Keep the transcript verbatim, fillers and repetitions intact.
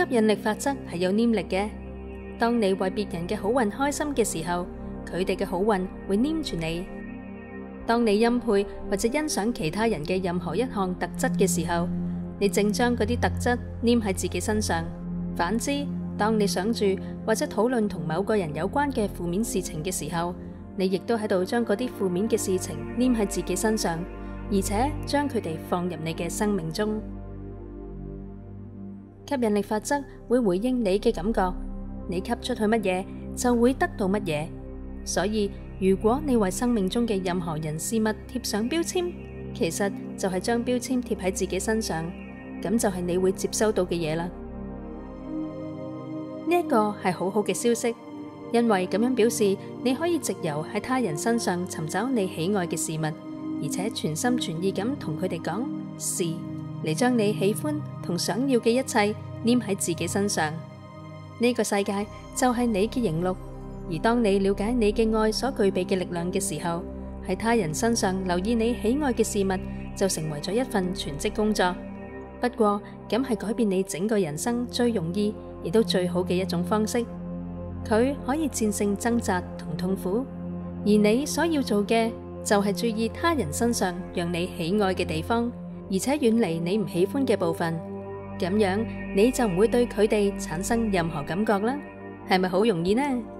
引力法則係有黏力嘅。當你為別人嘅好運開心嘅時候，佢哋嘅好運會黏住你。當你欽佩或者欣賞其他人嘅任何一項特質嘅時候，你正將嗰啲特質黏喺自己身上。反之，當你想住或者討論同某個人有關嘅負面事情嘅時候，你亦都喺度將嗰啲負面嘅事情黏喺自己身上，而且將佢哋放入你嘅生命中。吸引力法則會回應你嘅感覺，你吸出去乜嘢就會得到乜嘢。所以如果你為生命中嘅任何人事物貼上標籤，其實就係將標籤貼喺自己身上，咁就係你會接收到嘅嘢啦。呢一個係好好嘅消息，因為咁樣表示你可以藉由喺他人身上尋找你喜愛嘅事物，而且全心全意咁同佢哋講是，嚟將你喜歡同想要嘅一切黏喺自己身上。呢個世界就係你嘅熒錄，而當你了解你嘅愛所具備嘅力量嘅時候，喺他人身上留意你喜愛嘅事物，就成為咗一份全職工作。不過咁係改變你整個人生最容易亦都最好嘅一種方式，佢可以戰勝掙扎同痛苦，而你所要做嘅就係注意他人身上讓你喜愛嘅地方，而且遠離你唔喜歡嘅部分，咁樣你就唔會對佢哋產生任何感覺啦。係咪好容易呢？